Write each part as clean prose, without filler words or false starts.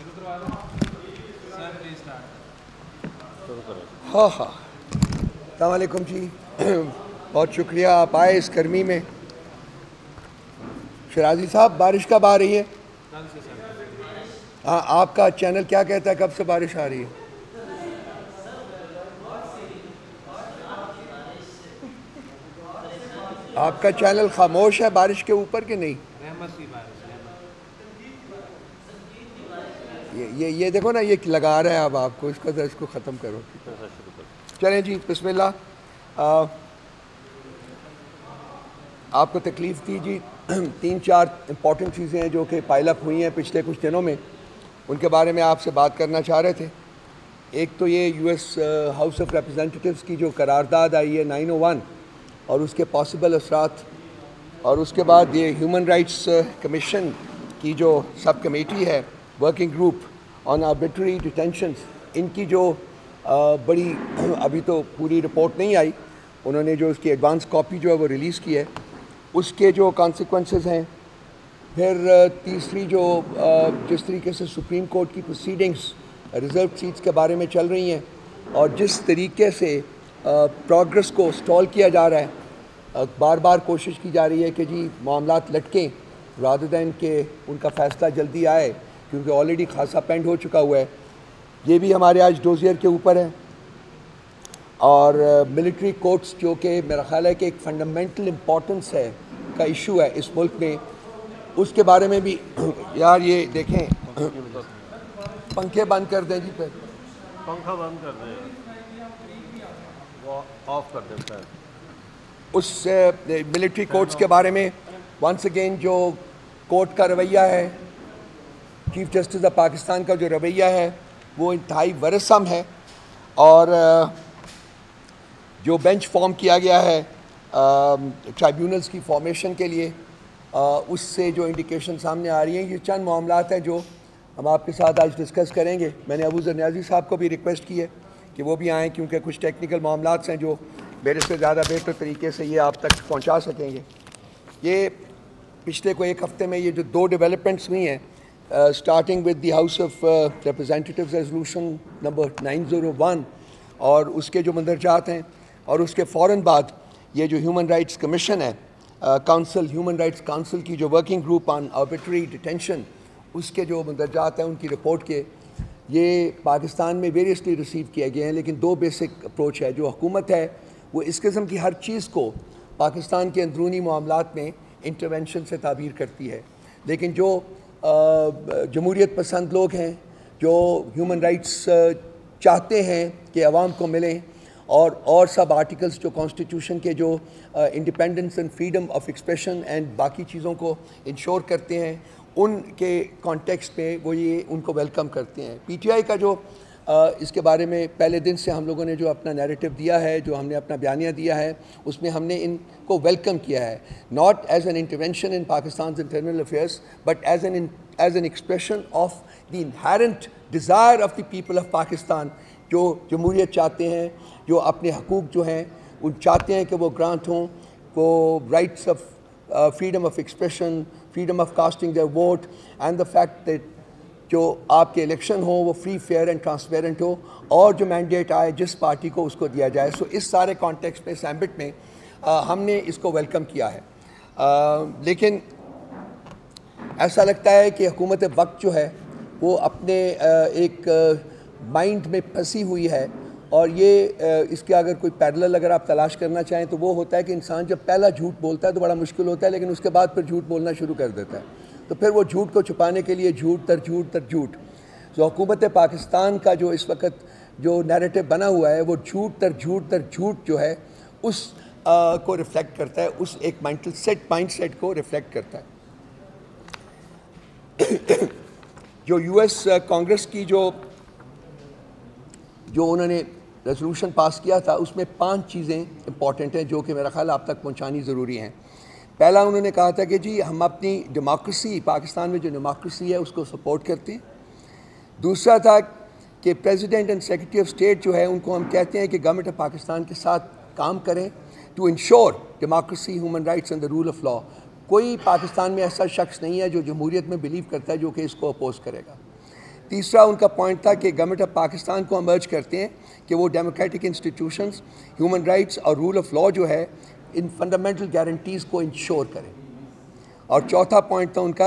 ہاں ہاں السلام علیکم جی، بہت شکریہ آپ آئے اس گرمی میں۔ شرازی صاحب بارش کب آ رہی ہے؟ ہاں، آپ کا چینل کیا کہتا ہے کب سے بارش آ رہی ہے؟ آپ کا چینل خاموش ہے بارش کے اوپر کہ نہیں؟ یہ دیکھو نا، یہ لگا رہا ہے اب آپ کو، اس کو ختم کرو۔ چلیں جی، بسم اللہ۔ آپ کو تکلیف دی جی، 3-4 امپورٹنٹ چیزیں ہیں جو کہ پائل اپ ہوئی ہیں پچھلے کچھ دنوں میں، ان کے بارے میں آپ سے بات کرنا چاہ رہے تھے۔ ایک تو یہ U S house of representatives کی جو قرارداد آئی ہے 901 اور اس کے پاسبل اثرات، اور اس کے بعد یہ ہیومن رائٹس کمیشن کی جو سب کمیٹی ہے، working group on arbitrary detentions, ان کی جو بڑی ابھی تو پوری رپورٹ نہیں آئی، انہوں نے جو اس کی ایڈوانس کاپی جو ہے وہ ریلیز کی ہے، اس کے جو کانسیکوینسز ہیں۔ پھر تیسری جو جس طریقے سے سپریم کورٹ کی پروسیڈنگز ریزرو سیٹس کے بارے میں چل رہی ہیں اور جس طریقے سے پروگرس کو سٹال کیا جا رہا ہے، بار بار کوشش کی جا رہی ہے کہ جی معاملات لٹکیں رادر دین کہ ان کا فیصلہ جلدی آئے، کیونکہ آلریڈی خاصا پینڈ ہو چکا ہوا ہے۔ یہ بھی ہمارے آج ڈوزیئر کے اوپر ہے۔ اور ملٹری کورٹس جو کہ میرا خیال ہے کہ ایک فنڈامنٹل امپورٹنس ہے کا ایشو ہے اس ملک میں، اس کے بارے میں بھی یار یہ دیکھیں، پنکھے بند کر دیں جی، پھر پنکھا بند کر دیں، وہ آف کر دیتا ہے۔ اس ملٹری کورٹس کے بارے میں ونس اگین جو کورٹ کا رویہ ہے، چیف جسٹس آف پاکستان کا جو رویہ ہے وہ انتہائی ورثم ہے، اور جو بینچ فارم کیا گیا ہے ٹرائیبیونلز کی فارمیشن کے لیے، اس سے جو انڈیکیشن سامنے آ رہی ہیں، یہ چند معاملات ہیں جو ہم آپ کے ساتھ آج ڈسکس کریں گے۔ میں نے ابوذر نیازی صاحب کو بھی ریکویسٹ کی ہے کہ وہ بھی آئیں، کیونکہ کچھ ٹیکنیکل معاملات ہیں جو میرے سے زیادہ بہتر طریقے سے یہ آپ تک پہنچا سکیں گے۔ یہ پچھلے ایک ہفتے میں یہ جو 2 ڈیولپمنٹس ہوئی ہیں، starting with the house of representatives resolution number 901 اور اس کے جو مندرجات ہیں، اور اس کے فوراً بعد یہ جو ہیومن رائٹس کمیشن ہے، کاؤنسل ہیومن رائٹس کاؤنسل کی جو working group on arbitrary detention, اس کے جو مندرجات ہیں ان کی رپورٹ کے، یہ پاکستان میں ویریسلی ریسیو کیے گئے ہیں، لیکن 2 بیسک اپروچ ہے۔ جو حکومت ہے وہ اس قسم کی ہر چیز کو پاکستان کے اندرونی معاملات میں انٹرونشن سے تعبیر کرتی ہے، لیکن جو جمہوریت پسند لوگ ہیں، جو ہیومن رائٹس چاہتے ہیں کہ عوام کو ملیں، اور سب آرٹیکلز جو کانسٹیٹیوشن کے جو independence and freedom of expression and باقی چیزوں کو انشور کرتے ہیں، ان کے کانٹیکسٹ میں وہ یہ ان کو ویلکم کرتے ہیں۔ پی ٹی آئی کا جو اس کے بارے میں پہلے دن سے ہم لوگوں نے جو اپنا نیریٹو دیا ہے، جو ہم نے اپنا بیانیہ دیا ہے، اس میں ہم نے ان کو ویلکم کیا ہے، not as an intervention in Pakistan's internal affairs but as an expression of the inherent desire of the people of Pakistan, جو جمہوریت چاہتے ہیں، جو اپنے حقوق جو ہیں ان چاہتے ہیں کہ وہ گرانٹ ہوں، وہ rights of freedom of expression, freedom of casting their vote, and the fact that جو آپ کے الیکشن ہوں وہ فری فیئر اینڈ ٹرانسپیرنٹ ہو، اور جو مینڈیٹ آئے جس پارٹی کو اس کو دیا جائے۔ سو اس سارے کانٹیکسٹ میں، اس ایمبٹ میں ہم نے اس کو ویلکم کیا ہے، لیکن ایسا لگتا ہے کہ حکومت وقت جو ہے وہ اپنے ایک مائنڈ میں پھنسی ہوئی ہے، اور یہ اس کے اگر کوئی پیرلل اگر آپ تلاش کرنا چاہیں تو وہ ہوتا ہے کہ انسان جب پہلا جھوٹ بولتا ہے تو بڑا مشکل ہوتا ہے، لیکن اس کے بعد پھر جھوٹ بولنا شروع کر دیتا ہے، تو پھر وہ جھوٹ کو چھپانے کے لیے جھوٹ تر جھوٹ تر جھوٹ۔ جو حکومت پاکستان کا جو اس وقت جو نیریٹو بنا ہوا ہے، وہ جھوٹ تر جھوٹ تر جھوٹ جو ہے اس کو ریفلیکٹ کرتا ہے، اس ایک مائنڈ سیٹ کو ریفلیکٹ کرتا ہے۔ جو یو ایس کانگریس کی جو انہوں نے ریزولوشن پاس کیا تھا، اس میں 5 چیزیں امپورٹنٹ ہیں جو کہ میرا خیال آپ تک پہنچانی ضروری ہیں۔ پہلا انہوں نے کہا تھا کہ جی ہم اپنی ڈیموکریسی، پاکستان میں جو ڈیموکریسی ہے اس کو سپورٹ کرتے ہیں۔ دوسرا تھا کہ president and secretary of state جو ہے ان کو ہم کہتے ہیں کہ گورنمنٹ آف پاکستان کے ساتھ کام کریں to ensure democracy, human rights and the rule of law. کوئی پاکستان میں ایسا شخص نہیں ہے جو جمہوریت میں بلیو کرتا ہے جو کہ اس کو اپوز کرے گا۔ تیسرا ان کا پوائنٹ تھا کہ گورنمنٹ آف پاکستان کو امرج کرتے ہیں کہ وہ ڈیموکریٹک انسٹیٹیوشنز، ہیومن رائٹس اور رول آف لا جو ہے ان فنڈامنٹل گارنٹیز کو انشور کریں. اور چوتھا پوائنٹ تھا ان کا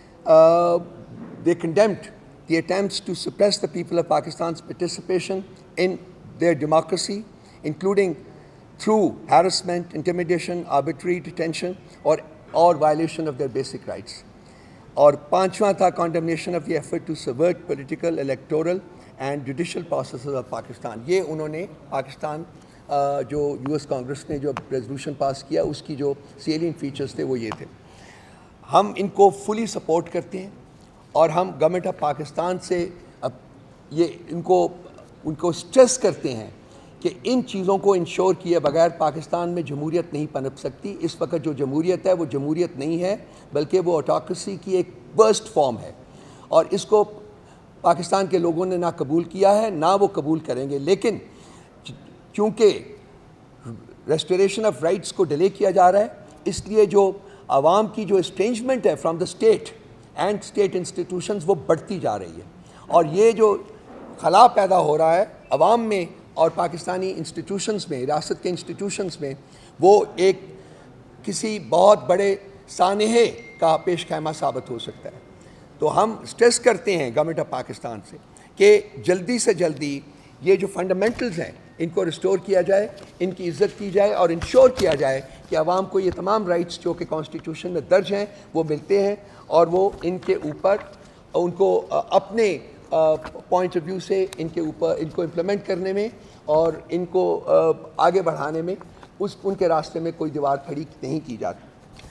they condemned the attempts to suppress the people of Pakistan's participation in their democracy, including through harassment, intimidation, arbitrary detention, or violation of their basic rights. اور پانچواں تھا condemnation of the effort to subvert political, electoral and judicial processes of Pakistan. یہ انہوں نے پاکستان جو US Congress نے جو resolution pass کیا اس کی جو سیلینٹ فیچرز تھے وہ یہ تھے. ہم ان کو فلی سپورٹ کرتے ہیں اور ہم گورنمنٹ آف پاکستان سے یہ ان کو سٹریس کرتے ہیں کہ ان چیزوں کو انشور کیے بغیر پاکستان میں جمہوریت نہیں پنپ سکتی. اس وقت جو جمہوریت ہے وہ جمہوریت نہیں ہے بلکہ وہ آٹوکریسی کی ایک ورسٹ فارم ہے اور اس کو پاکستان کے لوگوں نے نہ قبول کیا ہے نہ وہ قبول کریں گے. لیکن چونکہ ریسٹوریشن آف رائٹس کو ڈیلے کیا جا رہا ہے اس لیے جو عوام کی جو اسٹرینجمنٹ ہے from the state and state institutions وہ بڑھتی جا رہی ہے. اور یہ جو خلا پیدا ہو رہا ہے عوام میں اور پاکستانی انسٹیٹیوشنز میں، ریاست کے انسٹیٹیوشنز میں، وہ ایک کسی بہت بڑے سانحے کا پیش خیمہ ثابت ہو سکتا ہے. تو ہم سٹریس کرتے ہیں گورنمنٹ آف پاکستان سے کہ جلدی سے جلدی یہ جو فنڈامنٹلز ہیں ان کو ریسٹور کیا جائے، ان کی عزت کی جائے اور انشور کیا جائے کہ عوام کو یہ تمام رائٹس جو کہ کانسٹیٹیوشن میں درج ہیں وہ ملتے ہیں اور وہ ان کے اوپر ان کو اپنے پوائنٹ آف ویو سے ان کے اوپر ان کو امپلیمنٹ کرنے میں اور ان کو آگے بڑھانے میں ان کے راستے میں کوئی دیوار کھڑی نہیں کی جاتی.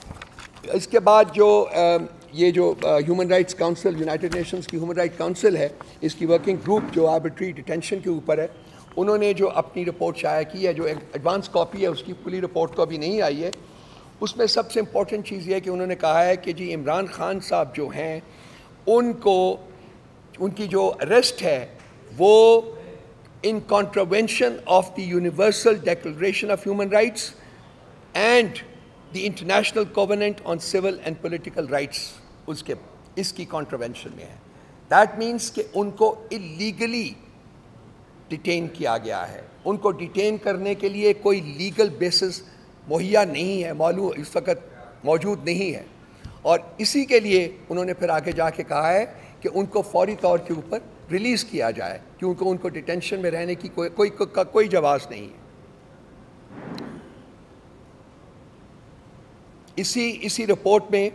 اس کے بعد جو یہ جو human rights council, united nations کی ہیومن رائٹ کاؤنسل ہے، اس کی ورکنگ گروپ جو آربیٹری ڈیٹینشن کے اوپر ہے، انہوں نے جو اپنی رپورٹ شائع کی ہے جو ایڈوانس کاپی ہے اس کی پوری رپورٹ تو ابھی نہیں آئی ہے. اس میں سب سے امپورٹنٹ چیز یہ ہے کہ انہوں نے کہا ہے کہ جی عمران خان صاحب جو ہیں ان کی جو اریسٹ ہے وہ in contravention of the universal declaration of human rights and the international covenant on civil and political rights اس کی کانٹراوینشن میں ہے. دیٹ مینس کہ ان کو اللیگلی ڈیٹین کیا گیا ہے. ان کو ڈیٹین کرنے کے لیے کوئی لیگل بیسس مہیا نہیں ہے، معلوم اس وقت موجود نہیں ہے. اور اسی کے لیے انہوں نے پھر آگے جا کے کہا ہے کہ ان کو فوری طور کے اوپر ریلیز کیا جائے کیونکہ ان کو ڈیٹینشن میں رہنے کی کوئی جواز نہیں ہے. اسی رپورٹ میں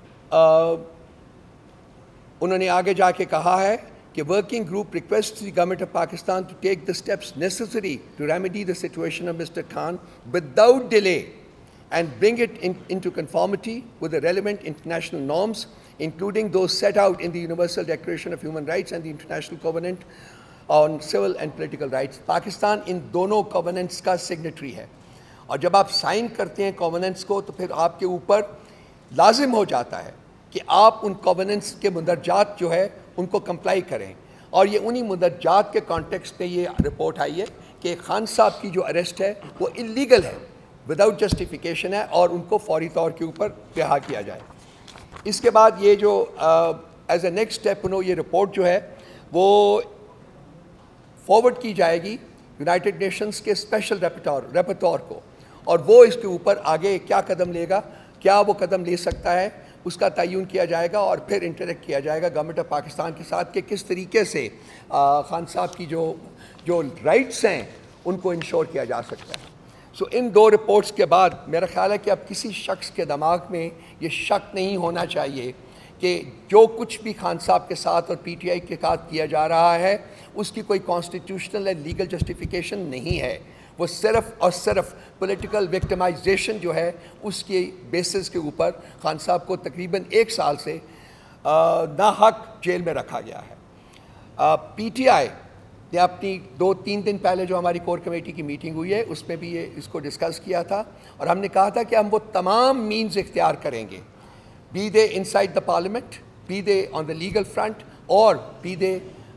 انہوں نے آگے جا کے کہا ہے کہ working group request the government of Pakistan to take the steps necessary to remedy the situation of mister Khan without delay and bring it into conformity with the relevant international norms including those set out in the Universal Declaration of Human Rights and the International Covenant on Civil and Political Rights. Pakistan ان دونوں covenants کا signatory ہے اور جب آپ sign کرتے ہیں کووننٹس کو تو پھر آپ کے اوپر لازم ہو جاتا ہے کہ آپ ان کووننٹس کے مندرجات جو ہے ان کو کمپلائی کریں. اور یہ انہی مندرجات کے کانٹیکسٹ میں یہ رپورٹ آئی ہے کہ خان صاحب کی جو اریسٹ ہے وہ اللیگل ہے، وداؤٹ جسٹیفیکیشن ہے اور ان کو فوری طور کے اوپر رہا کیا جائے. اس کے بعد یہ جو ایز اے نیکسٹ اسٹیپ یہ رپورٹ جو ہے وہ فارورڈ کی جائے گی یونائٹڈ نیشنز کے اسپیشل ریپورٹور کو اور وہ اس کے اوپر آگے کیا قدم لے گا، کیا وہ قدم لے سکتا ہے، اس کا تعین کیا جائے گا اور پھر انٹریکٹ کیا جائے گا گورنمنٹ آف پاکستان کے ساتھ کہ کس طریقے سے خان صاحب کی جو رائٹس ہیں ان کو انشور کیا جا سکتا ہے. سو ان دو رپورٹس کے بعد میرا خیال ہے کہ اب کسی شخص کے دماغ میں یہ شک نہیں ہونا چاہیے کہ جو کچھ بھی خان صاحب کے ساتھ اور پی ٹی آئی کے ساتھ کیا جا رہا ہے اس کی کوئی کانسٹیٹیوشنل اینڈ لیگل جسٹیفیکیشن نہیں ہے. وہ صرف اور صرف پولیٹیکل وکٹمائزیشن جو ہے اس کے بیسس کے اوپر خان صاحب کو تقریباً 1 سال سے ناحق جیل میں رکھا گیا ہے. پی ٹی آئی نے اپنی 2-3 دن پہلے جو ہماری کور کمیٹی کی میٹنگ ہوئی ہے اس میں بھی اس کو ڈسکس کیا تھا اور ہم نے کہا تھا کہ ہم وہ تمام مینز اختیار کریں گے، be they inside the parliament, be they on the legal front اور be they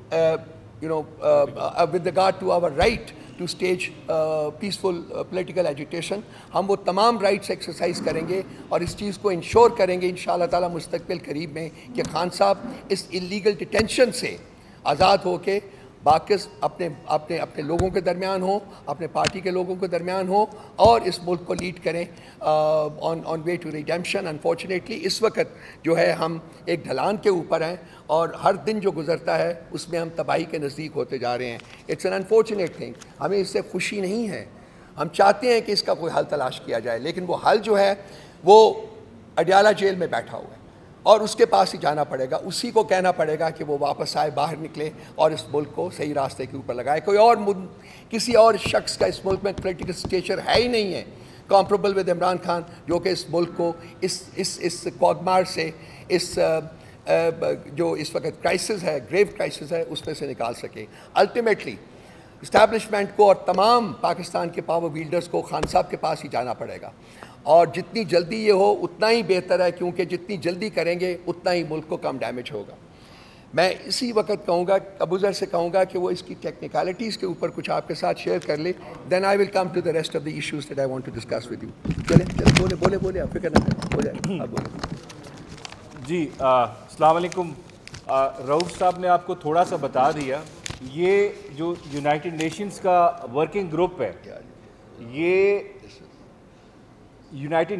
with regard to our right to stage peaceful political agitation. ہم وہ تمام رائٹس ایکسرسائز کریں گے اور اس چیز کو انشور کریں گے انشاءاللہ تعالیٰ مستقبل قریب میں کہ خان صاحب اس اللیگل ڈیٹینشن سے آزاد ہو کے باکس اپنے لوگوں کے درمیان ہوں، اپنے پارٹی کے لوگوں کے درمیان ہوں اور اس ملک کو لیڈ کریں on way to redemption. Unfortunately اس وقت جو ہے ہم ایک ڈھلان کے اوپر ہیں اور ہر دن جو گزرتا ہے اس میں ہم تباہی کے نزدیک ہوتے جا رہے ہیں. It's an unfortunate thing. ہمیں اس سے خوشی نہیں ہے. ہم چاہتے ہیں کہ اس کا کوئی حل تلاش کیا جائے، لیکن وہ حل جو ہے وہ اڈیالہ جیل میں بیٹھا ہوا ہے اور اس کے پاس ہی جانا پڑے گا. اسی کو کہنا پڑے گا کہ وہ واپس آئے، باہر نکلے اور اس ملک کو صحیح راستے کے اوپر لگائے. کسی اور شخص کا اس ملک میں پولیٹیکل اسٹیچر ہے ہی نہیں ہے کمپریبل ود عمران خان، جو کہ اس ملک کو اس کوگمار سے، اس جو اس وقت کرائسس ہے، گریو کرائسس ہے، اس میں سے نکال سکے. الٹیمیٹلی اسٹیبلشمنٹ کو اور تمام پاکستان کے پاور ویلڈرز کو خان صاحب کے پاس ہی جانا پڑے گا اور جتنی جلدی یہ ہو اتنا ہی بہتر ہے، کیونکہ جتنی جلدی کریں گے اتنا ہی ملک کو کم ڈیمیج ہوگا. میں اسی وقت کہوں گا، ابوذر سے کہوں گا کہ وہ اس کی ٹیکنیکلٹیز کے اوپر کچھ آپ کے ساتھ شیئر کر لے. Then I will come to the rest of the issues that I want to discuss with you. چلیں بولے آپ فکر نہ کریں، ہو جائے آپ بولیں. جی السلام علیکم. رؤوف صاحب نے آپ کو تھوڑا سا بتا دیا. یہ جو یونائٹڈ نیشنز کا ورکنگ گروپ ہے، یہ یونائٹڈ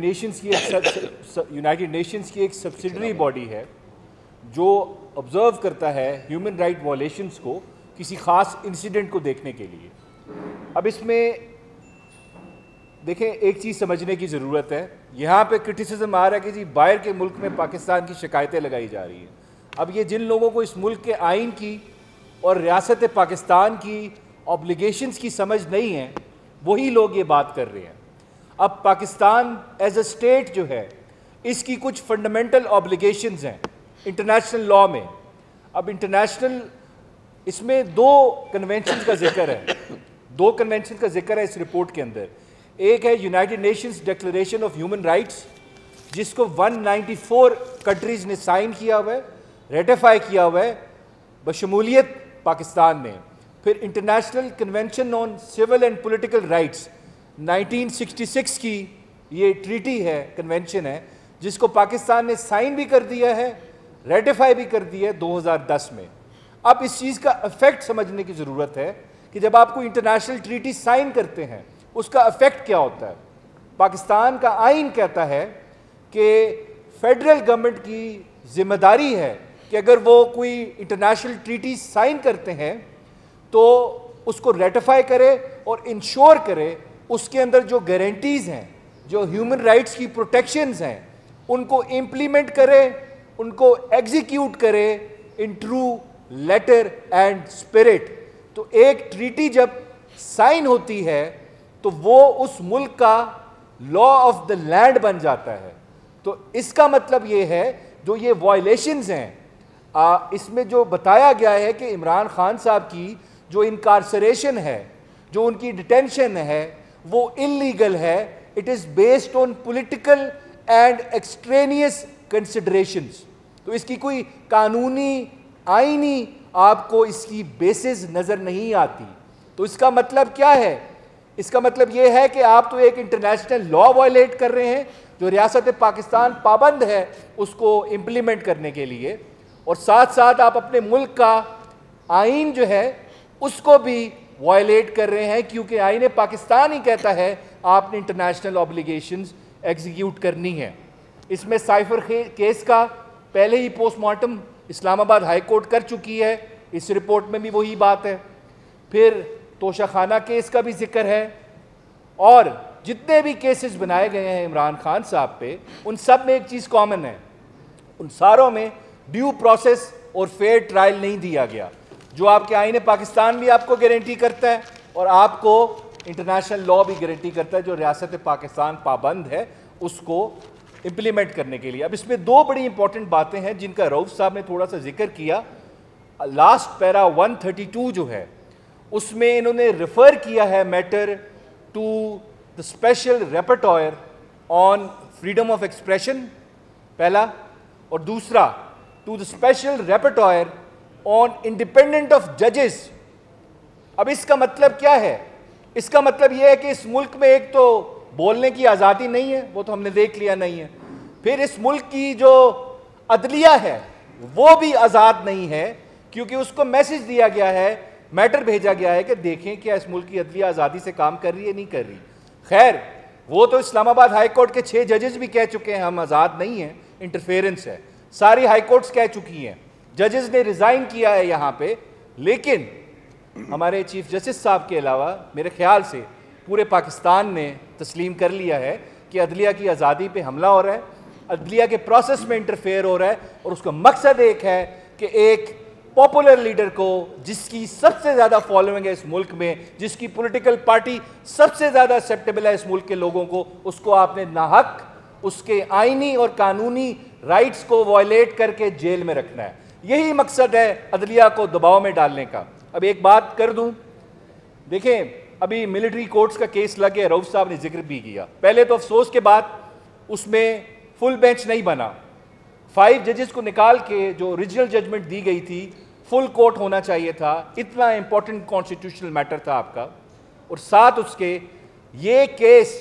نیشنز کی ایک سبسیڈری باڈی ہے جو آبزرو کرتا ہے ہیومن رائٹ وائلیشنز کو کسی خاص انسیڈنٹ کو دیکھنے کے لیے. اب اس میں دیکھیں ایک چیز سمجھنے کی ضرورت ہے. یہاں پہ کرٹیسزم آ رہا ہے کہ جی باہر کے ملک میں پاکستان کی شکایتیں لگائی جا رہی ہیں. اب یہ جن لوگوں کو اس ملک کے آئین کی اور ریاست پاکستان کی آبلیگیشنز کی سمجھ نہیں ہے، وہی لوگ یہ بات کر رہے ہیں. اب پاکستان ایز اے اسٹیٹ جو ہے اس کی کچھ فنڈامنٹل آبلیگیشنز ہیں انٹرنیشنل لاء میں. اب انٹرنیشنل اس میں دو کنونشنز کا ذکر ہے اس رپورٹ کے اندر. ایک ہے united nations declaration of human rights, جس کو 194 کنٹریز نے سائن کیا ہوا ہے، ریٹیفائی کیا ہوا ہے بشمولیت پاکستان نے. پھر international convention on civil and political rights 1966 کی یہ ٹریٹی ہے، کنونشن ہے، جس کو پاکستان نے سائن بھی کر دیا ہے، ریٹیفائی بھی کر دیا ہے 2010 میں. اب اس چیز کا افیکٹ سمجھنے کی ضرورت ہے کہ جب آپ کو انٹرنیشنل ٹریٹی سائن کرتے ہیں اس کا افیکٹ کیا ہوتا ہے. پاکستان کا آئین کہتا ہے کہ فیڈرل گورنمنٹ کی ذمہ داری ہے کہ اگر وہ کوئی انٹرنیشنل ٹریٹی سائن کرتے ہیں تو اس کو ریٹیفائی کرے اور انشور کرے اس کے اندر جو گارنٹیز ہیں، جو ہیومن رائٹس کی پروٹیکشنز ہیں، ان کو امپلیمنٹ کرے، ان کو ایگزیکیوٹ کرے in true letter and spirit. تو ایک ٹریٹی جب سائن ہوتی ہے تو وہ اس ملک کا لا آف دا لینڈ بن جاتا ہے. تو اس کا مطلب یہ ہے جو یہ وائلیشنز ہیں اس میں جو بتایا گیا ہے کہ عمران خان صاحب کی جو انکارسریشن ہے، جو ان کی ڈیٹینشن ہے، وہ انلیگل ہے. It is based on political and extraneous considerations. تو اس کی کوئی قانونی آئینی آپ کو اس کی بیسز نظر نہیں آتی. تو اس کا مطلب کیا ہے؟ اس کا مطلب یہ ہے کہ آپ تو ایک انٹرنیشنل لا وائلیٹ کر رہے ہیں جو ریاست پاکستان پابند ہے اس کو امپلیمنٹ کرنے کے لیے، اور ساتھ ساتھ آپ اپنے ملک کا آئین جو ہے اس کو بھی وائلیٹ کر رہے ہیں، کیونکہ آئین پاکستان ہی کہتا ہے آپ نے انٹرنیشنل آبلیگیشنز ایگزیکیوٹ کرنی ہے. اس میں سائفر کیس کا پہلے ہی پوسٹ مارٹم اسلام آباد ہائی کورٹ کر چکی ہے، اس رپورٹ میں بھی وہی بات ہے. پھر توشہ خانہ کیس کا بھی ذکر ہے، اور جتنے بھی کیسز بنائے گئے ہیں عمران خان صاحب پہ ان سب میں ایک چیز کامن ہے، ان ساروں میں ڈیو پروسیس اور فیئر ٹرائل نہیں دیا گیا، جو آپ کے آئین پاکستان بھی آپ کو گارنٹی کرتا ہے اور آپ کو انٹرنیشنل لا بھی گارنٹی کرتا ہے جو ریاست پاکستان پابند ہے اس کو امپلیمنٹ کرنے کے لیے. اب اس میں دو بڑی امپورٹنٹ باتیں ہیں جن کا رؤوف صاحب نے تھوڑا سا ذکر کیا. لاسٹ پیرا 132 جو ہے اس میں انہوں نے ریفر کیا ہے matter to the special rapporteur on freedom of expression پہلا، اور دوسرا to the special rapporteur on independent of ججز. اب اس کا مطلب کیا ہے؟ اس کا مطلب یہ ہے کہ اس ملک میں ایک تو بولنے کی آزادی نہیں ہے، وہ تو ہم نے دیکھ لیا نہیں ہے. پھر اس ملک کی جو عدلیہ ہے وہ بھی آزاد نہیں ہے، کیونکہ اس کو میسج دیا گیا ہے, میٹر بھیجا گیا ہے کہ دیکھیں کیا اس ملک کی عدلیہ آزادی سے کام کر رہی ہے, نہیں کر رہی. خیر وہ تو اسلام آباد ہائی کورٹ کے 6 ججز بھی کہہ چکے ہیں ہم آزاد نہیں ہیں, انٹرفیئرنس ہے. ساری ہائی کورٹس کہہ چکی ہیں, ججز نے ریزائن کیا ہے یہاں پہ. لیکن ہمارے چیف جسٹس صاحب کے علاوہ میرے خیال سے پورے پاکستان نے تسلیم کر لیا ہے کہ عدلیہ کی آزادی پہ حملہ ہو رہا ہے, عدلیہ کے پروسیس میں انٹرفیئر ہو رہا ہے, اور اس کا مقصد ایک ہے کہ ایک پاپولر لیڈر کو, جس کی سب سے زیادہ فالوئنگ ہے اس ملک میں, جس کی پولیٹیکل پارٹی سب سے زیادہ ایکسیپٹیبل ہے اس ملک کے لوگوں کو, اس کو آپ نے ناحق اس کے آئینی اور قانونی رائٹس کو وائلیٹ کر کے جیل میں رکھنا ہے. یہی مقصد ہے عدلیہ کو دباؤ میں ڈالنے کا. اب ایک بات کر دوں, دیکھیں ابھی ملٹری کورٹس کا کیس لگ گیا, رؤف صاحب نے ذکر بھی کیا. پہلے تو افسوس کے بعد اس میں فل بینچ نہیں بنا, 5 ججز کو نکال کے جو اوریجنل ججمنٹ دی گئی تھی فل کورٹ ہونا چاہیے تھا. اتنا امپورٹنٹ کانسٹیٹیوشنل میٹر تھا آپ کا. اور ساتھ اس کے یہ کیس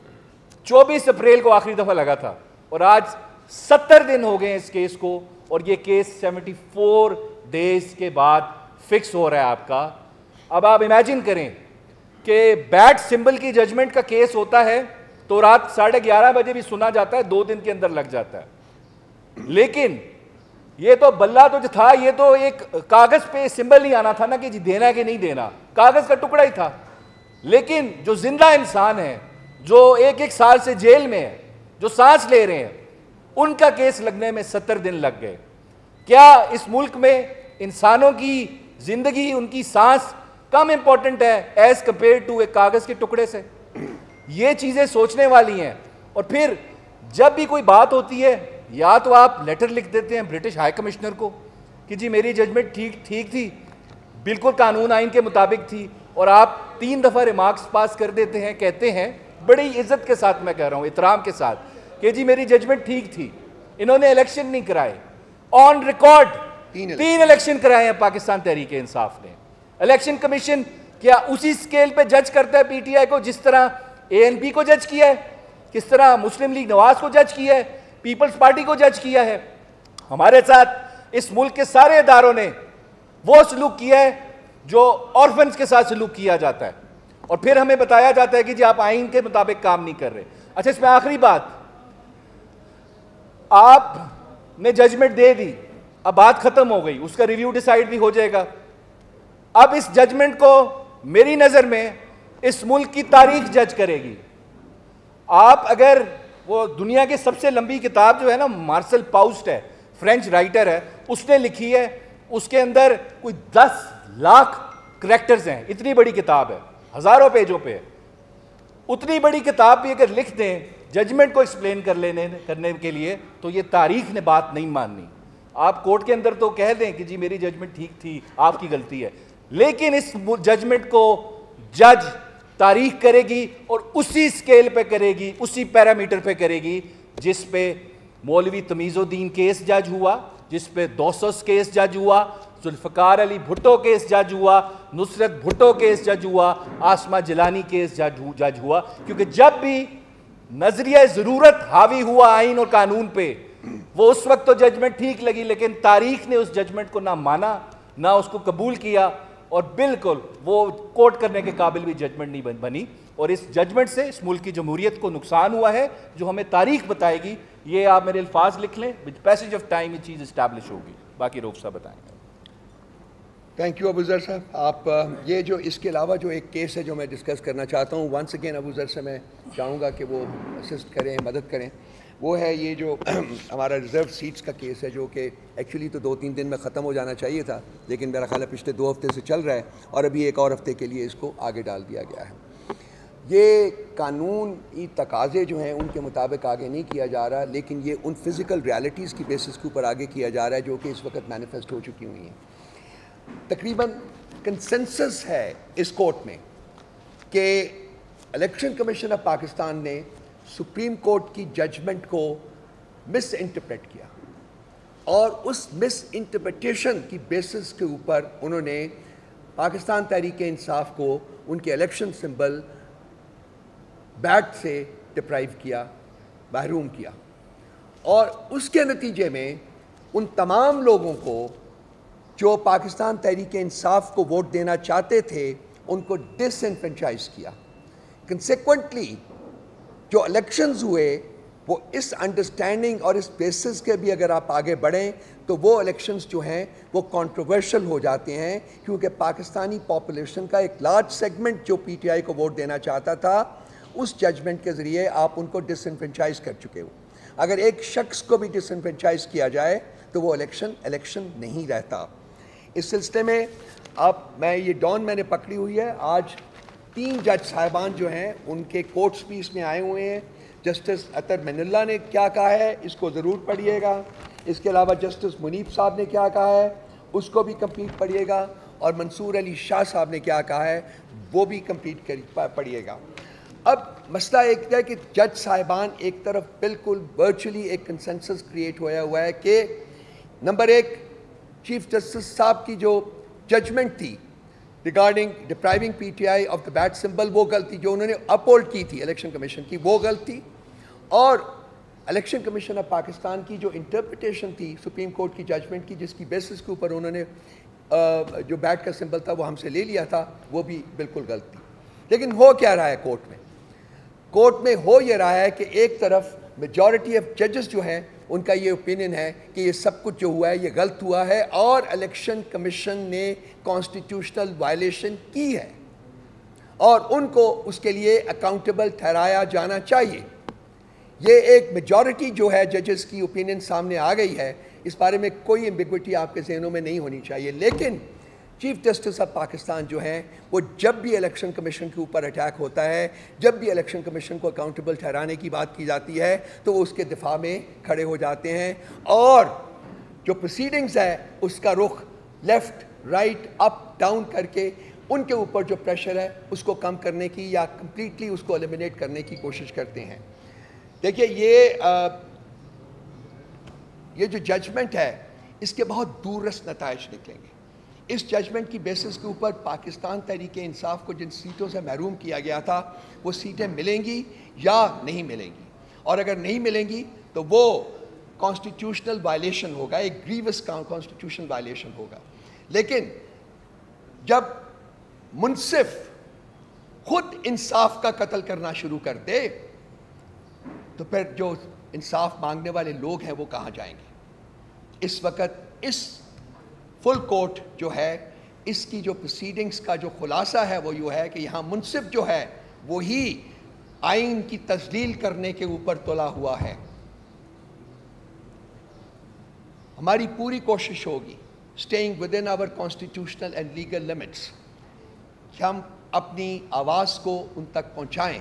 24 اپریل کو آخری دفعہ لگا تھا, اور آج 70 دن ہو گئے ہیں اس کیس کو, اور یہ کیس 74 ڈیز کے بعد فکس ہو رہا ہے آپ کا. اب آپ امیجن کریں کہ بیٹ سمبل کی ججمنٹ کا کیس ہوتا ہے تو رات 11:30 بجے بھی سنا جاتا ہے, 2 دن کے اندر لگ جاتا ہے. لیکن یہ تو بلہ تو جو تھا, یہ تو ایک کاغذ پہ سمبل نہیں آنا تھا نا کہ جی دینا ہے کہ نہیں دینا, کاغذ کا ٹکڑا ہی تھا. لیکن جو زندہ انسان ہے, جو 1 سال سے جیل میں ہے, جو سانس لے رہے ہیں, ان کا کیس لگنے میں 70 دن لگ گئے. کیا اس ملک میں انسانوں کی زندگی, ان کی سانس کم امپورٹنٹ ہے ایز کمپیئر ٹو ایک کاغذ کے ٹکڑے سے؟ یہ چیزیں سوچنے والی ہیں. اور پھر جب بھی کوئی بات ہوتی ہے, یا تو آپ لیٹر لکھ دیتے ہیں برٹش ہائی کمشنر کو کہ جی میری ججمنٹ ٹھیک تھی, بالکل قانون آئین کے مطابق تھی, اور آپ 3 دفعہ ریمارکس پاس کر دیتے ہیں, کہتے ہیں بڑی عزت کے ساتھ میں کہہ رہا ہوں, احترام کے ساتھ, کہ جی میری ججمنٹ ٹھیک تھی, انہوں نے الیکشن نہیں کرائے. آن ریکارڈ 3 الیکشن کرائے ہیں پاکستان تحریک انصاف نے. الیکشن کمیشن کیا اسی سکیل پہ جج کرتا ہے پی ٹی آئی کو جس طرح ANP کو جج کیا ہے, کس طرح مسلم لیگ نواز کو جج کیا ہے, پیپلز پارٹی کو جج کیا ہے؟ ہمارے ساتھ اس ملک کے سارے اداروں نے وہ سلوک کیا ہے جو آرفنز کے ساتھ سلوک کیا جاتا ہے, اور پھر ہمیں بتایا جاتا ہے کہ جی آپ آئین کے مطابق کام نہیں کر رہے. اچھا, اس میں آخری بات, آپ نے ججمنٹ دے دی, اب بات ختم ہو گئی, اس کا ریویو ڈیسائیڈ بھی ہو جائے گا. اب اس ججمنٹ کو میری نظر میں اس ملک کی تاریخ جج کرے گی. آپ اگر وہ دنیا کی سب سے لمبی کتاب جو ہے نا, مارسل پاؤسٹ ہے, فرینچ رائٹر ہے, اس نے لکھی ہے, اس کے اندر کوئی 10 لاکھ کریکٹرز ہیں, اتنی بڑی کتاب ہے, ہزاروں پیجوں پہ ہے. اتنی بڑی کتاب بھی اگر لکھ دیں ججمنٹ کو ایکسپلین کرنے کے لیے, تو یہ تاریخ نے بات نہیں ماننی. آپ کورٹ کے اندر تو کہہ دیں کہ جی میری ججمنٹ ٹھیک تھی, آپ کی غلطی ہے, لیکن اس ججمنٹ کو جج تاریخ کرے گی, اور اسی سکیل پہ کرے گی, اسی پیرامیٹر پہ کرے گی جس پہ مولوی تمیز الدین کیس جج ہوا, جس پہ دوسوس کیس جج ہوا, ذوالفقار علی بھٹو کیس جج ہوا, نصرت بھٹو کیس جج ہوا, آسمہ جیلانی کیس جج ہوا. کیونکہ جب بھی نظریہ ضرورت حاوی ہوا آئین اور قانون پہ, وہ اس وقت تو ججمنٹ ٹھیک لگی, لیکن تاریخ نے اس ججمنٹ کو نہ مانا, نہ اس کو قبول کیا, اور بالکل وہ کوٹ کرنے کے قابل بھی ججمنٹ نہیں بنی. اور اس ججمنٹ سے اس ملک کی جمہوریت کو نقصان ہوا ہے, جو ہمیں تاریخ بتائے گی. یہ آپ میرے الفاظ لکھ لیں, ود پیسج آف ٹائم یہ چیز اسٹیبلش ہوگی. باقی رؤف صاحب بتائیں گے. تھینک یو ابوذر صاحب. آپ یہ جو اس کے علاوہ جو ایک کیس ہے جو میں ڈسکس کرنا چاہتا ہوں, ونس اگین ابوذر سے میں چاہوں گا کہ وہ اسسٹ کریں, مدد کریں. وہ ہے یہ جو ہمارا ریزرو سیٹس کا کیس ہے, جو کہ ایکچولی تو 2-3 دن میں ختم ہو جانا چاہیے تھا, لیکن میرا خیال ہے پچھلے 2 ہفتے سے چل رہا ہے, اور ابھی ایک اور ہفتے کے لیے اس کو آگے ڈال دیا گیا ہے. یہ قانونی تقاضے جو ہیں ان کے مطابق آگے نہیں کیا جا رہا, لیکن یہ ان فزیکل ریالٹیز کی بیسس کے اوپر آگے کیا جا رہا ہے جو کہ اس وقت مینیفیسٹ ہو چکی ہوئی ہیں. تقریباً کنسنسس ہے اس کورٹ میں کہ الیکشن کمیشن آف پاکستان نے سپریم کورٹ کی ججمنٹ کو مس انٹرپریٹ کیا, اور اس مس انٹرپریٹیشن کی بیسس کے اوپر انہوں نے پاکستان تحریک انصاف کو ان کے الیکشن سمبل بیٹ سے ڈپرائیو کیا, محروم کیا, اور اس کے نتیجے میں ان تمام لوگوں کو جو پاکستان تحریک انصاف کو ووٹ دینا چاہتے تھے ان کو ڈس انفرینچائز کیا. کنسیکوینٹلی جو الیکشنز ہوئے وہ اس انڈرسٹینڈنگ اور اس بیسس کے بھی اگر آپ آگے بڑھیں تو وہ الیکشنز جو ہیں وہ کنٹروورشل ہو جاتے ہیں, کیونکہ پاکستانی پاپولیشن کا ایک لارج سیگمنٹ جو پی ٹی آئی کو ووٹ دینا چاہتا تھا اس ججمنٹ کے ذریعے آپ ان کو ڈس انفرینچائز کر چکے ہو. اگر ایک شخص کو بھی ڈس انفرینچائز کیا جائے تو وہ الیکشن نہیں رہتا. اس سلسلے میں میں یہ ڈان میں نے پکڑی ہوئی ہے. آج 3 جج صاحبان جو ہیں ان کے کوٹس بھی اس میں آئے ہوئے ہیں. جسٹس اطہر من اللہ نے کیا کہا ہے اس کو ضرور پڑھیے گا. اس کے علاوہ جسٹس منیب صاحب نے کیا کہا ہے اس کو بھی کمپلیٹ پڑھیے گا, اور منصور علی شاہ صاحب نے کیا کہا ہے وہ بھی کمپلیٹ پڑھیے گا. اب مسئلہ ایک ہے کہ جج صاحبان ایک طرف بالکل ورچولی ایک کنسنسس کریٹ ہوا ہے کہ نمبر 1 چیف جسٹس صاحب کی جو ججمنٹ تھی regarding depriving P T I of the bat symbol وہ غلطی جو انہوں نے اپہولڈ کی تھی الیکشن کمیشن کی وہ غلطی, اور الیکشن کمیشن آف پاکستان کی جو انٹرپریٹیشن تھی سپریم کورٹ کی ججمنٹ کی جس کی بیسس کے اوپر انہوں نے جو بیٹ کا سمبل تھا وہ ہم سے لے لیا تھا وہ بھی بالکل غلط تھی. لیکن ہو کیا رہا ہے کورٹ میں ہو یہ رہا ہے کہ ایک طرف میجورٹی آف ججز جو ہیں ان کا یہ اوپینین ہے کہ یہ سب کچھ جو ہوا ہے یہ غلط ہوا ہے اور الیکشن کمیشن نے کانسٹیٹیوشنل وائلیشن کی ہے اور ان کو اس کے لیے اکاؤنٹیبل ٹھہرایا جانا چاہیے. یہ ایک میجورٹی جو ہے ججز کی اوپینین سامنے آ گئی ہے, اس بارے میں کوئی ایمبیگوٹی آپ کے ذہنوں میں نہیں ہونی چاہیے. لیکن چیف جسٹس آف پاکستان جو ہیں وہ جب بھی الیکشن کمیشن کے اوپر اٹیک ہوتا ہے, جب بھی الیکشن کمیشن کو اکاؤنٹیبل ٹھہرانے کی بات کی جاتی ہے تو وہ اس کے دفاع میں کھڑے ہو جاتے ہیں, اور جو پروسیڈنگز ہے اس کا رخ لیفٹ رائٹ اپ ڈاؤن کر کے ان کے اوپر جو پریشر ہے اس کو کم کرنے کی یا کمپلیٹلی اس کو ایلیمینیٹ کرنے کی کوشش کرتے ہیں. دیکھیے یہ جو ججمنٹ ہے اس کے بہت دوررس نتائج نکلیں گے. اس ججمنٹ کی بیسس کے اوپر پاکستان تحریک انصاف کو جن سیٹوں سے محروم کیا گیا تھا وہ سیٹیں ملیں گی یا نہیں ملیں گی, اور اگر نہیں ملیں گی تو وہ کانسٹیٹیوشنل وائلیشن ہوگا, ایک گریوس کانسٹیٹیوشنل وائلیشن ہوگا. لیکن جب منصف خود انصاف کا قتل کرنا شروع کر دے تو پھر جو انصاف مانگنے والے لوگ ہیں وہ کہاں جائیں گے؟ اس وقت اس فل کورٹ جو ہے اس کی جو پروسیڈنگز کا جو خلاصہ ہے وہ یہ ہے کہ یہاں منصف جو ہے وہی آئین کی تذلیل کرنے کے اوپر تلا ہوا ہے. ہماری پوری کوشش ہوگی staying within our constitutional and legal limits کہ ہم اپنی آواز کو ان تک پہنچائیں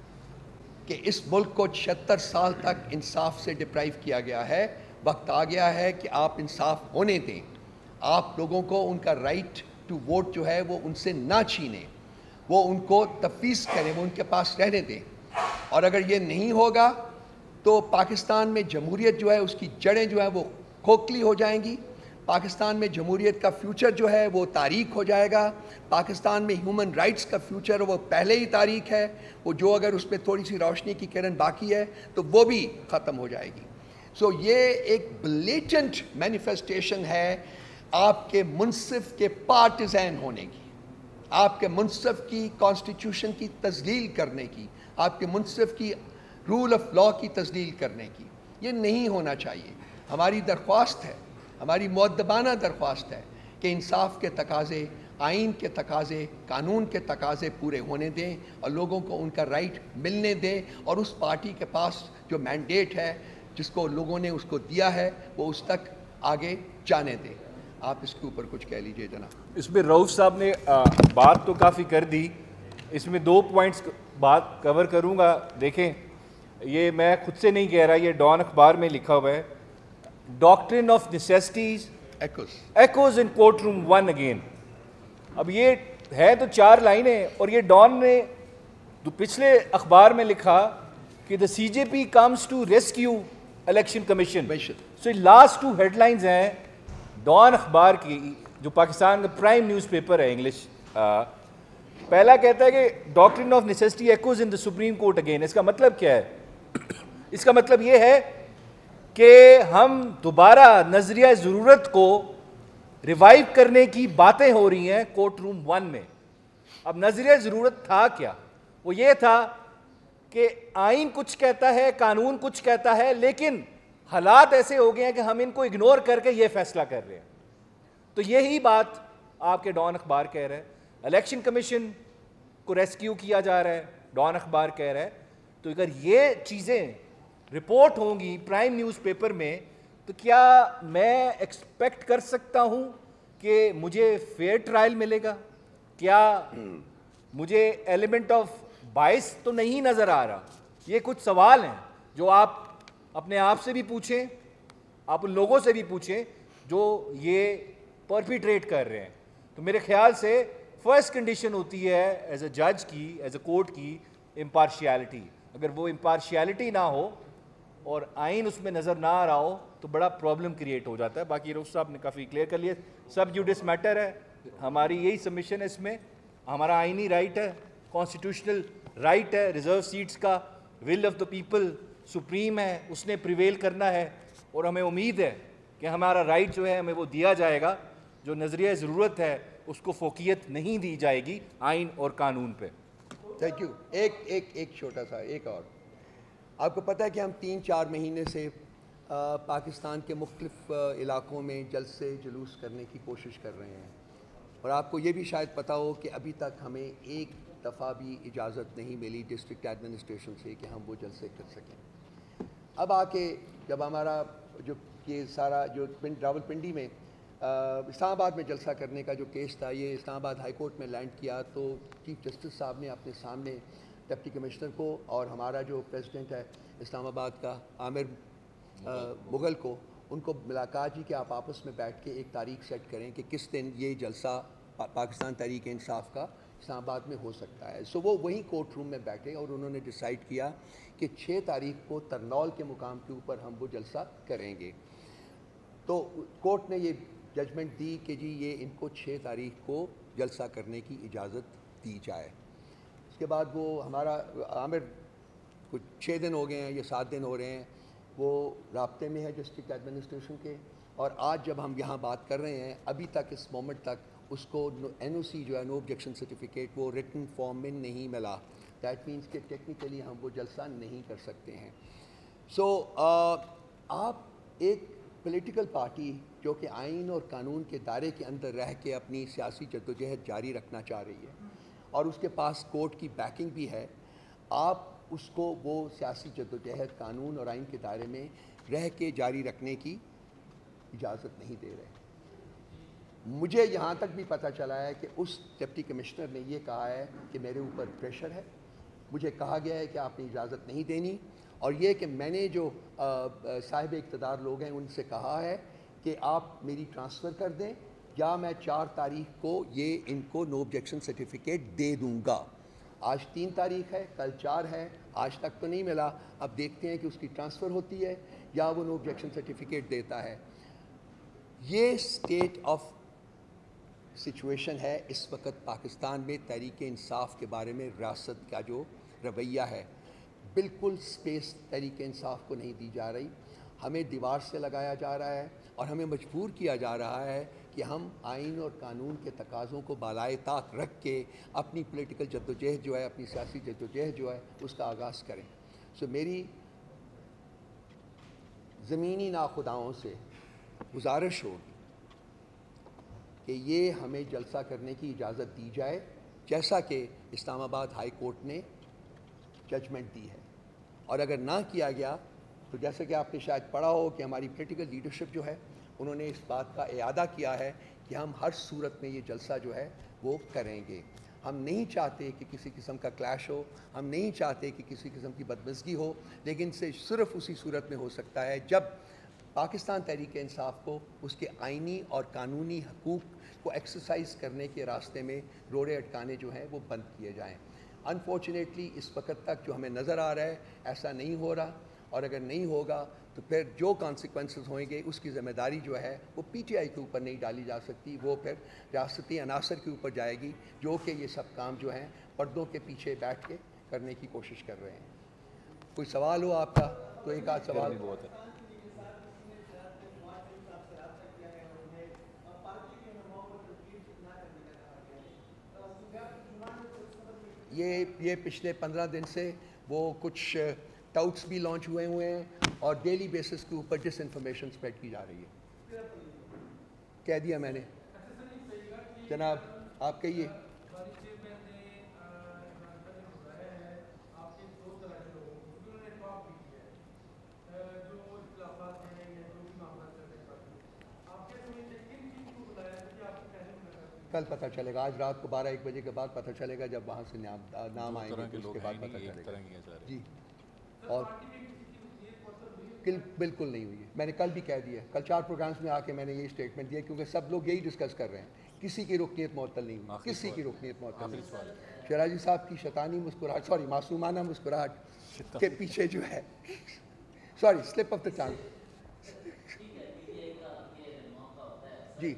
کہ اس ملک کو 76 سال تک انصاف سے ڈپرائیو کیا گیا ہے. وقت آ گیا ہے کہ آپ انصاف ہونے دیں, آپ لوگوں کو ان کا رائٹ ٹو ووٹ جو ہے وہ ان سے نہ چھینیں, وہ ان کو تفویض کریں, وہ ان کے پاس رہنے دیں. اور اگر یہ نہیں ہوگا تو پاکستان میں جمہوریت جو ہے اس کی جڑیں جو ہیں وہ کھوکھلی ہو جائیں گی. پاکستان میں جمہوریت کا فیوچر جو ہے وہ تاریک ہو جائے گا. پاکستان میں ہیومن رائٹس کا فیوچر وہ پہلے ہی تاریک ہے, وہ جو اگر اس پہ تھوڑی سی روشنی کی کرن باقی ہے تو وہ بھی ختم ہو جائے گی. سو یہ ایک بلیٹنٹ مینیفیسٹیشن ہے آپ کے منصف کے پارٹیزین ہونے کی, آپ کے منصف کی کانسٹیٹیوشن کی تذلیل کرنے کی, آپ کے منصف کی رول آف لا کی تذلیل کرنے کی. یہ نہیں ہونا چاہیے. ہماری درخواست ہے, ہماری مؤدبانہ درخواست ہے کہ انصاف کے تقاضے, آئین کے تقاضے, قانون کے تقاضے پورے ہونے دیں اور لوگوں کو ان کا رائٹ ملنے دیں, اور اس پارٹی کے پاس جو مینڈیٹ ہے جس کو لوگوں نے اس کو دیا ہے وہ اس تک آگے جانے دیں. آپ اس کے اوپر کچھ کہہ لیجئے جناب. اس میں رؤف صاحب نے بات تو کافی کر دی, اس میں 2 پوائنٹس بات کور کروں گا. دیکھیں یہ میں خود سے نہیں کہہ رہا, یہ ڈان اخبار میں لکھا ہوا ہے. Doctrine of necessities echoes in court room one again. اب یہ ہے تو 4 لائنیں, اور یہ ڈان نے پچھلے اخبار میں لکھا کہ the C J P comes to rescue election commission. So last 2 headlines ہیں ڈان اخبار کی جو پاکستان کا پرائم نیوز پیپر ہے انگلش. پہلا کہتا ہے کہ doctrine of necessity echoes in the supreme court again. اس کا مطلب کیا ہے؟ اس کا مطلب یہ ہے کہ ہم دوبارہ نظریہ ضرورت کو ریوائیو کرنے کی باتیں ہو رہی ہیں کورٹ روم 1 میں. اب نظریہ ضرورت تھا کیا؟ وہ یہ تھا کہ آئین کچھ کہتا ہے، قانون کچھ کہتا ہے، لیکن حالات ایسے ہو گئے ہیں کہ ہم ان کو اگنور کر کے یہ فیصلہ کر رہے ہیں. تو یہی بات آپ کے ڈان اخبار کہہ رہا ہے. الیکشن کمیشن کو ریسکیو کیا جا رہا ہے، ڈان اخبار کہہ رہا ہے. تو اگر یہ چیزیں رپورٹ ہوں گی پرائم نیوز پیپر میں تو کیا میں ایکسپیکٹ کر سکتا ہوں کہ مجھے فیئر ٹرائل ملے گا؟ کیا مجھے ایلیمنٹ آف بائس تو نہیں نظر آ رہا؟ یہ کچھ سوال ہیں جو آپ اپنے آپ سے بھی پوچھیں، آپ ان لوگوں سے بھی پوچھیں جو یہ پرپیٹریٹ کر رہے ہیں. تو میرے خیال سے فرسٹ کنڈیشن ہوتی ہے ایز اے جج کی، ایز اے کورٹ کی، امپارشیلٹی. اگر وہ امپارشیلٹی نہ ہو اور آئین اس میں نظر نہ آ رہا ہو تو بڑا پرابلم کریٹ ہو جاتا ہے. باقی روز صاحب نے کافی کلیئر کر لیا. سب جوڈس میٹر ہے، ہماری یہی سبمیشن ہے. اس میں ہمارا آئینی رائٹ ہے، کانسٹیٹیوشنل رائٹ ہے. ریزرو سیٹس کا will of the people supreme ہے، اس نے پریویل کرنا ہے. اور ہمیں امید ہے کہ ہمارا رائٹ جو ہے ہمیں وہ دیا جائے گا. جو نظریہ ضرورت ہے اس کو فوقیت نہیں دی جائے گی آئین اور قانون پہ. Thank you. ایک چھوٹا سا ایک اور. آپ کو پتہ ہے کہ ہم 3-4 مہینے سے پاکستان کے مختلف علاقوں میں جلسے جلوس کرنے کی کوشش کر رہے ہیں، اور آپ کو یہ بھی شاید پتہ ہو کہ ابھی تک ہمیں ایک دفعہ بھی اجازت نہیں ملی ڈسٹرکٹ ایڈمنسٹریشن سے کہ ہم وہ جلسے کر سکیں. اب آ کے جب ہمارا جو یہ سارا جو راولپنڈی میں اسلام آباد میں جلسہ کرنے کا جو کیس تھا، یہ اسلام آباد ہائی کورٹ میں لینڈ کیا، تو چیف جسٹس صاحب نے اپنے سامنے ڈپٹی کمشنر کو اور ہمارا جو پریزیڈنٹ ہے اسلام آباد کا عامر مغل کو، ان کو ملاقات جی کہ آپ آپس میں بیٹھ کے ایک تاریخ سیٹ کریں کہ کس دن یہ جلسہ پاکستان تحریک انصاف کا اسلام آباد میں ہو سکتا ہے. سو وہ وہیں کورٹ روم میں بیٹھے اور انہوں نے ڈیسائیڈ کیا کہ 6 تاریخ کو ترنول کے مقام کے اوپر ہم وہ جلسہ کریں گے. تو کورٹ نے یہ ججمنٹ دی کہ جی یہ ان کو 6 تاریخ کو جلسہ کرنے کی اجازت دی جائے. اس کے بعد وہ ہمارا عامر کچھ 6 دن ہو گئے ہیں یا 7 دن ہو رہے ہیں، وہ رابطے میں ہے ڈسٹرکٹ ایڈمنسٹریشن کے. اور آج جب ہم یہاں بات کر رہے ہیں ابھی تک اس مومنٹ تک اس کو NOC جو ہے نو آبجیکشن سرٹیفکیٹ وہ ریٹن فارم میں نہیں ملا. دیٹ مینس کہ ٹیکنیکلی ہم وہ جلسہ نہیں کر سکتے ہیں. سو آپ ایک پولیٹیکل پارٹی جو کہ آئین اور قانون کے دائرے کے اندر رہ کے اپنی سیاسی جدوجہد جاری رکھنا چاہ رہی ہے اور اس کے پاس کورٹ کی بیکنگ بھی ہے، آپ اس کو وہ سیاسی جدوجہد قانون اور آئین کے دائرے میں رہ کے جاری رکھنے کی اجازت نہیں دے رہے. مجھے یہاں تک بھی پتہ چلا ہے کہ اس ڈپٹی کمشنر نے یہ کہا ہے کہ میرے اوپر پریشر ہے، مجھے کہا گیا ہے کہ آپ نے اجازت نہیں دینی، اور یہ کہ میں نے جو صاحب اقتدار لوگ ہیں ان سے کہا ہے کہ آپ میری ٹرانسفر کر دیں یا میں 4 تاریخ کو یہ ان کو نو آبجیکشن سرٹیفکیٹ دے دوں گا. آج 3 تاریخ ہے، کل 4 ہے، آج تک تو نہیں ملا. اب دیکھتے ہیں کہ اس کی ٹرانسفر ہوتی ہے یا وہ نو آبجیکشن سرٹیفکیٹ دیتا ہے. یہ اسٹیٹ آف سچویشن ہے اس وقت پاکستان میں. تحریک انصاف کے بارے میں ریاست کا جو رویہ ہے، بالکل سپیس تحریک انصاف کو نہیں دی جا رہی. ہمیں دیوار سے لگایا جا رہا ہے اور ہمیں مجبور کیا جا رہا ہے کہ ہم آئین اور قانون کے تقاضوں کو بالائے طاق رکھ کے اپنی پولیٹیکل جدوجہد جو ہے، اپنی سیاسی جدوجہد جو ہے اس کا آغاز کریں. سو میری زمینی ناخداؤں سے گزارش ہوگی کہ یہ ہمیں جلسہ کرنے کی اجازت دی جائے جیسا کہ اسلام آباد ہائی کورٹ نے ججمنٹ دی ہے. اور اگر نہ کیا گیا تو جیسا کہ آپ نے شاید پڑھا ہو کہ ہماری پولیٹیکل لیڈرشپ جو ہے انہوں نے اس بات کا اعادہ کیا ہے کہ ہم ہر صورت میں یہ جلسہ جو ہے وہ کریں گے. ہم نہیں چاہتے کہ کسی قسم کا کلیش ہو، ہم نہیں چاہتے کہ کسی قسم کی بدمزگی ہو، لیکن سے صرف اسی صورت میں ہو سکتا ہے جب پاکستان تحریک انصاف کو اس کے آئینی اور قانونی حقوق کو ایکسرسائز کرنے کے راستے میں روڑے اٹکانے جو ہیں وہ بند کیے جائیں. انفارچونیٹلی اس وقت تک جو ہمیں نظر آ رہا ہے ایسا نہیں ہو رہا، اور اگر نہیں ہوگا تو پھر جو کانسیکوینسز ہوئیں گے اس کی ذمہ داری جو ہے وہ PTI کے اوپر نہیں ڈالی جا سکتی، وہ پھر ریاستی عناصر کے اوپر جائے گی جو کہ یہ سب کام جو ہیں پردوں کے پیچھے بیٹھ کے کرنے کی کوشش کر رہے ہیں. کوئی سوال ہو آپ کا تو ایک آدھ سوال. بہت ہے. یہ پچھلے 15 دن سے وہ کچھ ٹاؤٹس بھی لانچ ہوئے ہیں اور ڈیلی بیسس کے اوپر ڈس انفارمیشن اسپریڈ کی جا رہی ہے. کہہ دیا میں نے. جناب آپ کہیے. کل پتہ چلے گا. آج رات کو 12-1 بجے کے بعد پتہ چلے گا جب وہاں سے نام آئیں گے تو اس کے بعد پتہ چلے گا. جی اور بالکل نہیں ہوئی ہے. میں نے کل بھی کہہ دیا. کل 4 پروگرامز میں آ کے میں نے یہ اسٹیٹمنٹ دیا کیونکہ سب لوگ یہی ڈسکس کر رہے ہیں. کسی کی رکنیت معطل نہیں ہوئی. کسی کی رکنیت معطل نہیں ہوئی. شیراجی صاحب کی شیطانی مسکراہٹ سوری معصومانہ مسکراہٹ کے پیچھے جو ہے sorry slip of the tongue. جی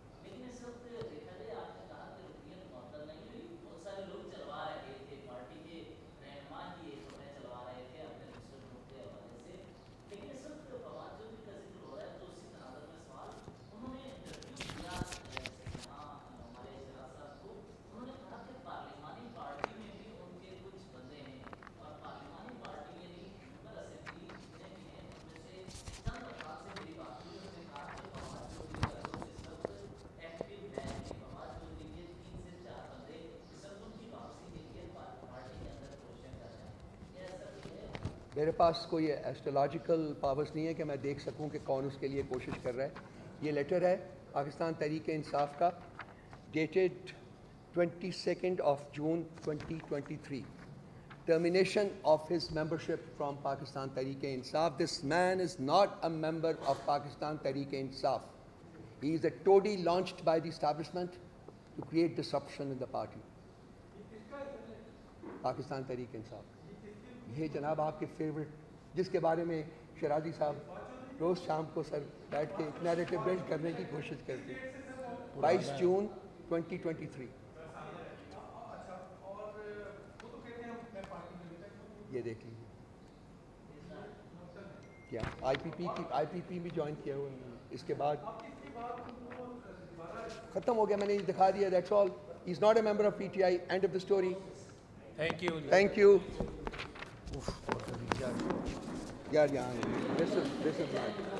میرے پاس کوئی ایسٹرولوجیکل پاورز نہیں ہے کہ میں دیکھ سکوں کہ کون اس کے لیے کوشش کر رہا ہے. یہ لیٹر ہے پاکستان تحریک انصاف کا dated 22 June 2023. Termination of his membership from Pakistan Tehreek-e-Insaf. This man is not a member of Pakistan Tehreek-e-Insaf. He is a toady launched by the establishment to create disruption in the party. Pakistan Tehreek-e-Insaf. یہ جناب آپ کے favourite جس کے بارے میں شیرازی صاحب روز شام کو سر بیٹھ کے ایک نیریٹو بلڈ کرنے کی کوشش کرتے ہیں. 22 جون 2023. یہ دیکھ لیجیے. کیا آئی پی بھی جوائن کیا ہوا ہے. اس کے بعد ختم ہو گیا. میں نے یہ دکھا دیا. That's all. He is not a member of P T I. End of the story. Thank you. یار یہاں